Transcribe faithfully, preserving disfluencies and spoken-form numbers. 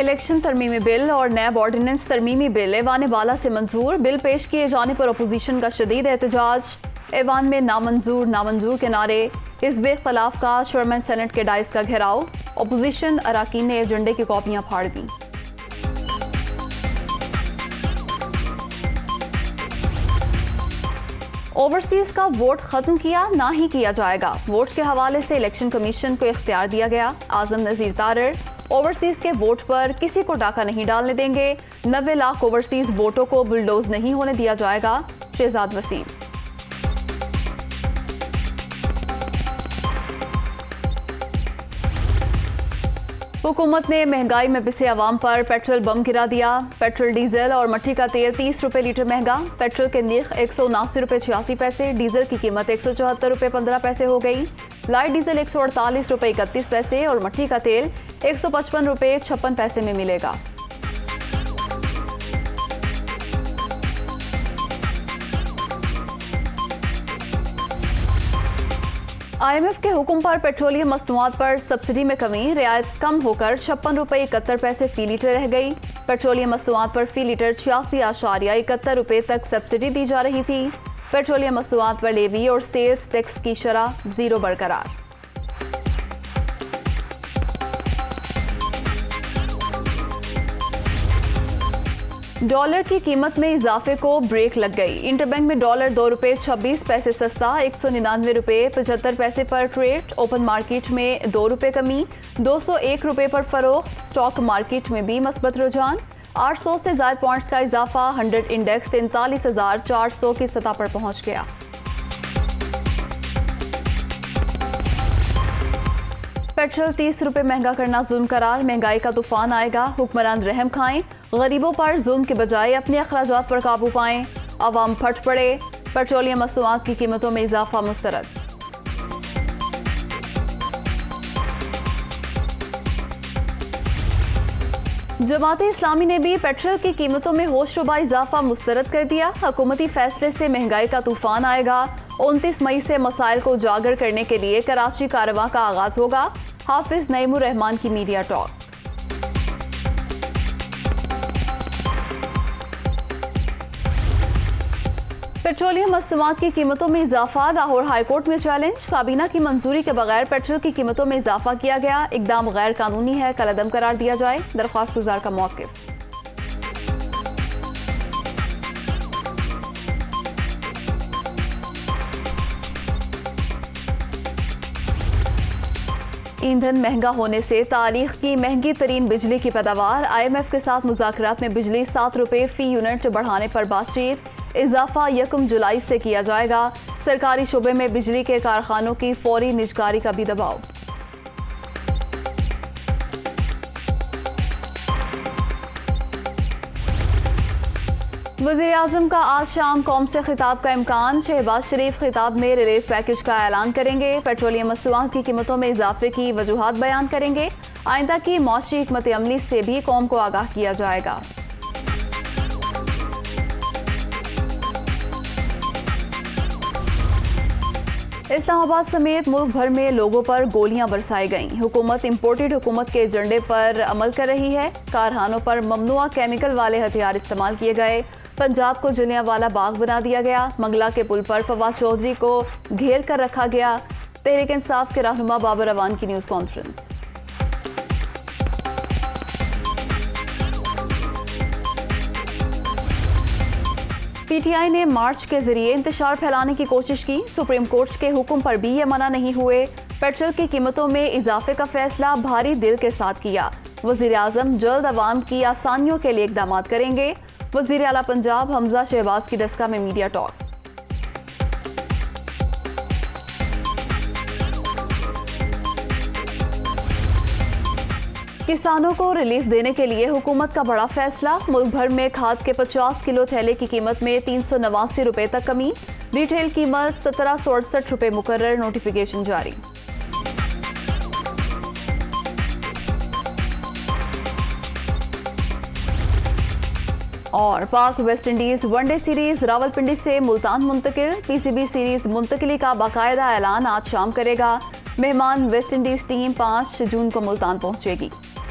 Election तरमीमी bill और नैब ordinance तरमीमी bill ऐवान बाला से मंजूर। बिल पेश किए जाने पर अपोजिशन का शदीद एहतजाज। ऐवान में नामंजूर नामंजूर के नारे। हिज़्ब इख्तिलाफ का चेयरमैन सेनेट के डाइस का घेराव। अपोजिशन अराकीन ने एजेंडे की कॉपियां फाड़ दी। ओवरसीज का वोट खत्म किया ना ही किया जाएगा। वोट के हवाले से इलेक्शन कमीशन को इख्तियार दिया गया। आजम नजीर तारर ओवरसीज के वोट पर किसी को डाका नहीं डालने देंगे। नब्बे लाख ओवरसीज वोटों को बुलडोज नहीं होने दिया जाएगा। शहजाद वसीम। हुकूमत ने महंगाई में पिसे अवाम पर पेट्रोल बम गिरा दिया। पेट्रोल डीजल और मट्टी का तेल तीस रुपए लीटर महंगा। पेट्रोल के निर्ख एक सौ उनासी रुपये छियासी पैसे। डीजल की कीमत एक सौ चौहत्तर रुपये पंद्रह पैसे हो गई। लाइट डीजल एक सौ अड़तालीस रुपये इकतीस पैसे और मट्टी का तेल एक सौ पचपन रुपये छप्पन पैसे में मिलेगा। आईएमएफ के हुक्म पर पेट्रोलियम मसनूआत पर सब्सिडी में कमी। रियायत कम होकर छप्पन रुपये इकहत्तर पैसे फी लीटर रह गई। पेट्रोलियम मसनूआत पर फी लीटर छियासी आशारिया इकहत्तर रुपये तक सब्सिडी दी जा रही थी। पेट्रोलियम मसनूआत पर लेवी और सेल्स टैक्स की शरह जीरो बरकरार। डॉलर की कीमत में इजाफे को ब्रेक लग गई। इंटरबैंक में डॉलर दो रुपये छब्बीस पैसे सस्ता एक सौ निन्यानवे रुपये पचहत्तर पैसे पर ट्रेड। ओपन मार्केट में दो रुपये कमी दो सौ एक रुपये पर फरोख्त। स्टॉक मार्केट में भी मस्बत रुझान। आठ सौ से ज्यादा पॉइंट्स का इजाफा। हंड्रेड इंडेक्स तैंतालीस हजार चार सौ की सतह पर पहुंच गया। पेट्रोल तीस रुपये महंगा करना जुल्म करार। महंगाई का तूफान आएगा। हुक्मरान रहम खाएं। गरीबों पर जुल्म के बजाय अपने अखराजात पर काबू पाएं। अवाम फट पड़े। पेट्रोलियम मसनूआत की कीमतों में इजाफा मुस्तरद। जमात इस्लामी ने भी पेट्रोल की कीमतों में होशरुबा इजाफा मुस्तरद कर दिया। हुकूमती फैसले से महंगाई का तूफान आएगा। उनतीस मई से मसाइल को उजागर करने के लिए कराची कारवां का आगाज होगा। हाफिज नईमुर रहमान की मीडिया टॉक। पेट्रोलियम मसनूआत की कीमतों में इजाफा। लाहौर हाईकोर्ट में चैलेंज। काबीना की मंजूरी के बगैर पेट्रोल की कीमतों में इजाफा किया गया। इकदाम गैर कानूनी है। कलअदम करार दिया जाए। दरख्वास्त गुजार का मौक़िफ़। ईंधन महंगा होने से तारीख की महंगी तरीन बिजली की पैदावार। आईएमएफ के साथ मुज़ाकरात में बिजली सात रुपये फी यूनिट बढ़ाने पर बातचीत। इजाफा यकम जुलाई से किया जाएगा। सरकारी शोबे में बिजली के कारखानों की फौरी निजकारी का भी दबाव। वज़ीर आज़म का आज शाम कौम से खिताब का इम्कान। शहबाज शरीफ खिताब में रिलीफ पैकेज का ऐलान करेंगे। पेट्रोलियम मसनूआत की कीमतों में इजाफे की वजूहात बयान करेंगे। आइंदा की मौशी हिकमत अमली से भी कौम को आगाह किया जाएगा। इस्लामाबाद समेत मुल्क भर में लोगों पर गोलियां बरसाई गईं। हुकूमत इम्पोर्टेड हुकूमत के एजेंडे पर अमल कर रही है। कारखानों पर ममनुआ केमिकल वाले हथियार इस्तेमाल किए गए। पंजाब को जलियांवाला बाग बना दिया गया। मंगला के पुल पर फवाद चौधरी को घेर कर रखा गया। तहरीक इंसाफ के रहनुमा बाबर अवान की न्यूज़ कॉन्फ्रेंस। पीटीआई ने मार्च के जरिए इंतशार फैलाने की कोशिश की। सुप्रीम कोर्ट के हुक्म पर भी ये मना नहीं हुए। पेट्रोल की कीमतों में इजाफे का फैसला भारी दिल के साथ किया। वज़ीर आज़म जल्द अवाम की आसानियों के लिए इक़दाम करेंगे। वज़ीर आला पंजाब हमजा शहबाज की डस्का में मीडिया टॉक। किसानों को रिलीफ देने के लिए हुकूमत का बड़ा फैसला। मुल्क भर में खाद के पचास किलो थैले की कीमत में तीन सौ नवासी रुपये तक कमी। रिटेल कीमत सत्रह सौ अड़सठ रुपये मुकर्रर। नोटिफिकेशन जारी। और Pak West Indies one day series Rawalpindi से मुल्तान मुंतकिल। पीसीबी सीरीज मुंतकिली का बाकायदा ऐलान आज शाम करेगा। मेहमान वेस्ट इंडीज टीम पाँच जून को मुल्तान पहुंचेगी।